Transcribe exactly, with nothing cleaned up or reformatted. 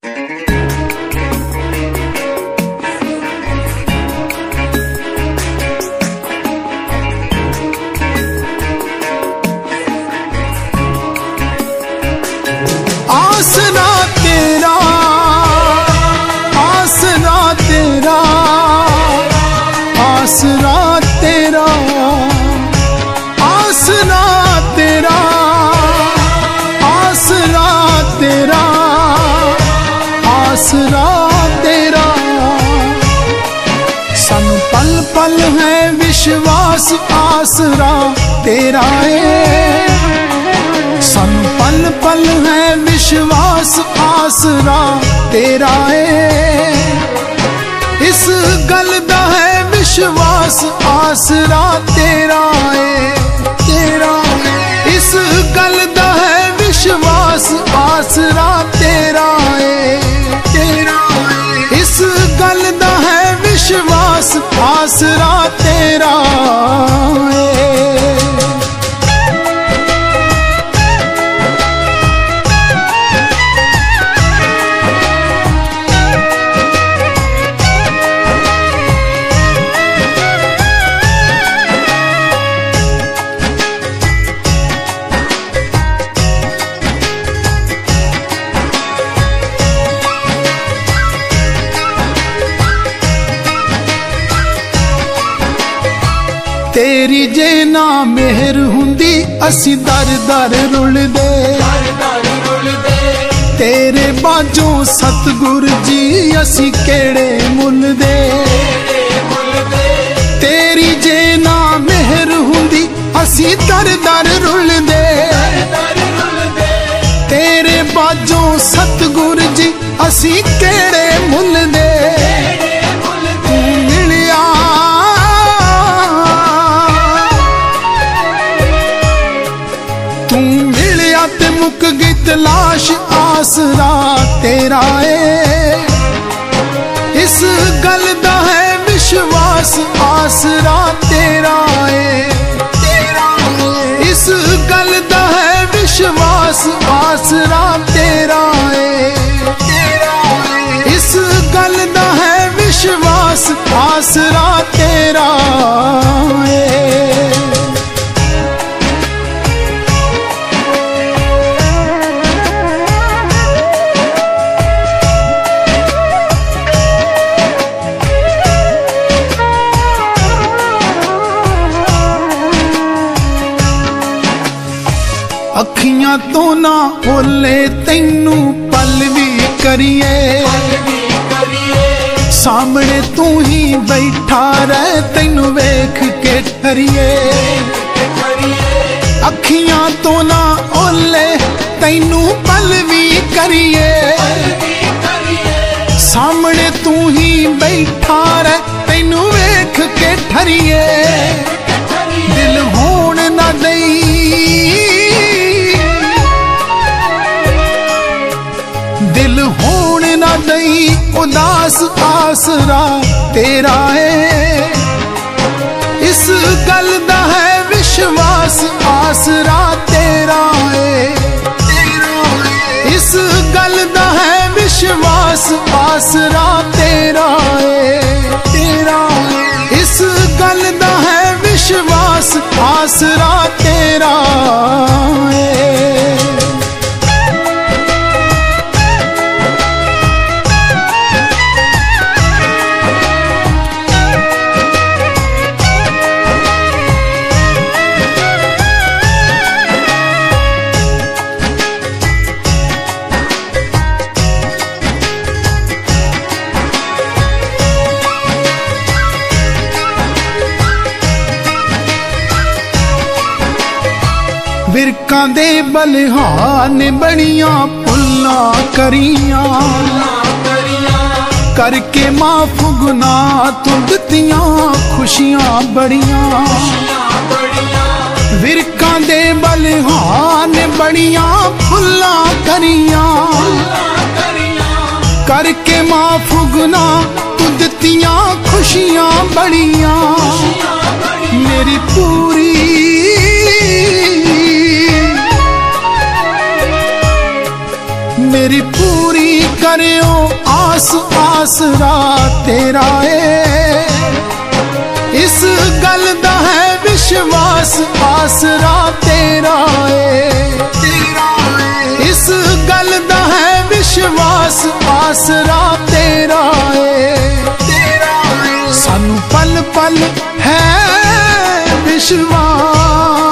आसरा तेरा, आसरा तेरा, आसरा तेरा, आसरा तेरा, आसरा तेरा, आसरा तेरा। सानू पल पल है विश्वास आसरा तेरा है, सानू पल पल है विश्वास आसरा तेरा है। इस गल दा है विश्वास आसरा तेरा है, तेरा है। इस गल दा है विश्वास आसरा तेरा है, तेरा है। इस गल दा है विश्वास आसरा तेरा है। तेरी जे ना मेहर हुंदी असी दर दर रुलदे, तेरे बाजों सतगुर जी असी केड़े मुल दे। तेरी जे ना मेहर हुंदी असी दर दर रुलदे, तेरे बाजों सतगुर जी असी केड़े मुल दे। मुक गई तलाश आसरा तेरा है। इस गल दा है विश्वास आसरा तेरा है, तेरा है। इस गल दा है विश्वास आसरा तेरा है, तेरा है। इस गल दा है विश्वास आसरा तेरा है। अखियां तो ना ओले तैनू पल भी करिए, सामने तू ही बैठा रह तैनू वेख के ठरिए। अखियां तो ना ओले तैनू पल भी करिए, सामने तू ही बैठा रह तैनू वेख के ठरिए। दिल होण ना दई, दिल होण ना दई उदास आसरा तेरा है। इस गल दा है विश्वास आसरा तेरा है, तेरा है। इस गल दा है विश्वास आसरा तेरा है, तेरा है। इस गल दा है विश्वास आसरा तेरा है। विरकां दे बलिहान बड़ियां भुल्लां करियां, करके माफ गुनाह तू दित्तियां खुशियां बड़ियां। विरकां दे बलिहान बड़ियां भुल्लां करियां, करके माफ गुनाह तू दित्तियां खुशियां बड़ियां। मेरी पूरी मेरी पूरी करियो आस आसरा तेरा है, इस गल दा है विश्वास आसरा तेरा है, इस गल दा है विश्वास आसरा तेरा है। सानू पल पल है विश्वास।